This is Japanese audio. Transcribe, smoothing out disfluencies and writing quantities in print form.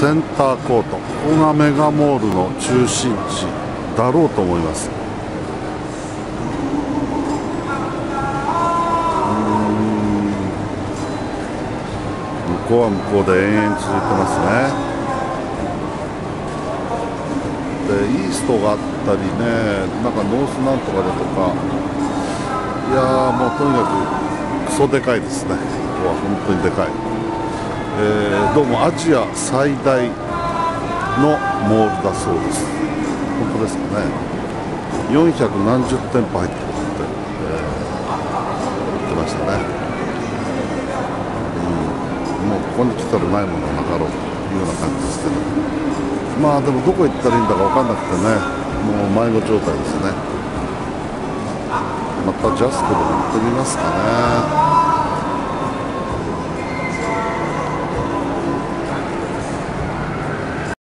センターコート、ここがメガモールの中心地だろうと思います。向こうは向こうで延々続いてますね。でイーストがあったりね、なんかノースなんとかだとか、いやーもうとにかくクソでかいですね。ここは本当にでかい。どうもアジア最大のモールだそうです。本当ですかね。400何十店舗入ってるって、言ってましたね。もうここに来たらないものはなかろうというような感じですけど、まあでもどこ行ったらいいんだか分かんなくてね、もう迷子状態ですね。またジャスコでも行ってみますかね。